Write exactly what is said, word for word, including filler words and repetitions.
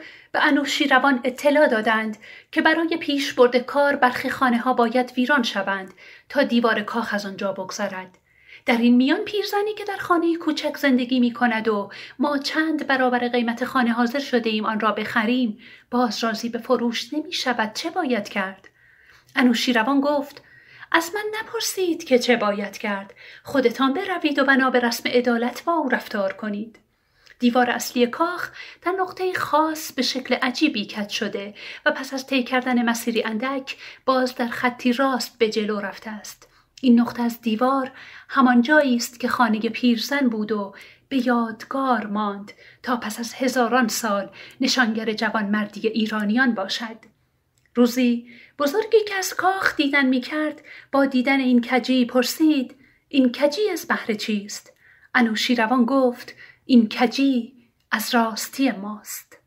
به انوشیروان اطلاع دادند که برای پیش برد کار برخی خانه ها باید ویران شوند تا دیوار کاخ از آنجا بگذرد. در این میان پیرزنی که در خانه کوچک زندگی می کند و ما چند برابر قیمت خانه حاضر شده ایم آن را بخریم، باز راضی به فروش نمی شود. چه باید کرد؟ انوشیروان گفت: از من نپرسید که چه باید کرد. خودتان بروید و بنا به رسم عدالت با او رفتار کنید. دیوار اصلی کاخ در نقطه خاص به شکل عجیبی کج شده و پس از طی کردن مسیری اندک باز در خطی راست به جلو رفته است. این نقطه از دیوار همان جایی است که خانه پیرزن بود و به یادگار ماند تا پس از هزاران سال نشانگر جوانمردی ایرانیان باشد. روزی بزرگی که از کاخ دیدن می کرد با دیدن این کجی پرسید: این کجی از بهر چیست؟ انوشیروان گفت: این کجی از راستی ماست.